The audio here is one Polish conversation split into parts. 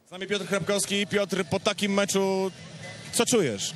Z nami Piotr Chrapkowski. Piotr, po takim meczu co czujesz?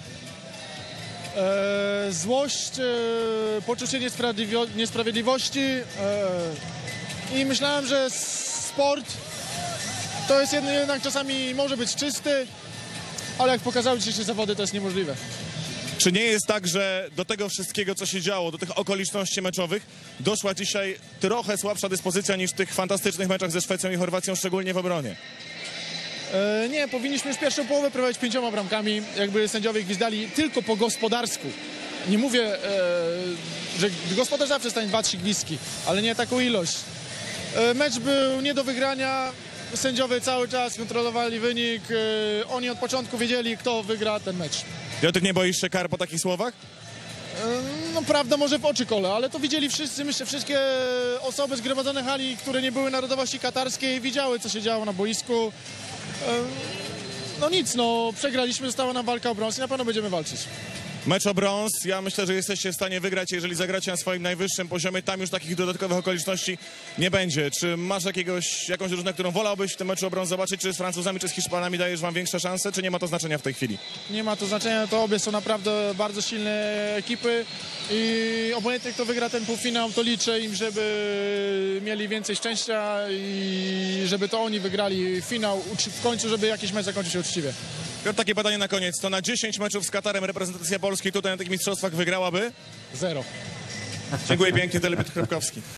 Złość, poczucie niesprawiedliwości i myślałem, że sport to jest jednak czasami może być czysty, ale jak pokazały dzisiejsze zawody, to jest niemożliwe. Czy nie jest tak, że do tego wszystkiego, co się działo, do tych okoliczności meczowych, doszła dzisiaj trochę słabsza dyspozycja niż w tych fantastycznych meczach ze Szwecją i Chorwacją, szczególnie w obronie? Nie, powinniśmy już pierwszą połowę prowadzić 5 bramkami, jakby sędziowie gwizdali tylko po gospodarsku. Nie mówię, że gospodarz zawsze stanie 2-3 gwizdki, ale nie taką ilość. Mecz był nie do wygrania, sędziowie cały czas kontrolowali wynik, oni od początku wiedzieli, kto wygra ten mecz. Piotr, nie boisz się kar po takich słowach? No prawda może w oczy kole, ale to widzieli wszyscy, myślę, wszystkie osoby zgromadzone hali, które nie były narodowości katarskiej, widziały, co się działo na boisku. No nic, no przegraliśmy, została nam walka o brąz i na pewno będziemy walczyć. Mecz o brąz, ja myślę, że jesteście w stanie wygrać, jeżeli zagracie na swoim najwyższym poziomie, tam już takich dodatkowych okoliczności nie będzie. Czy masz jakąś drużynę, którą wolałbyś w tym meczu o brąz zobaczyć, czy z Francuzami, czy z Hiszpanami dajesz wam większe szanse, czy nie ma to znaczenia w tej chwili? Nie ma to znaczenia, to obie są naprawdę bardzo silne ekipy i obojętnie kto wygra ten półfinał, to liczę im, żeby mieli więcej szczęścia i żeby to oni wygrali finał w końcu, żeby jakiś mecz zakończył się uczciwie. Piotr, takie badanie na koniec. To na 10 meczów z Katarem reprezentacja Polski tutaj na tych mistrzostwach wygrałaby? 0. Dziękuję pięknie, Piotr Chrapkowski.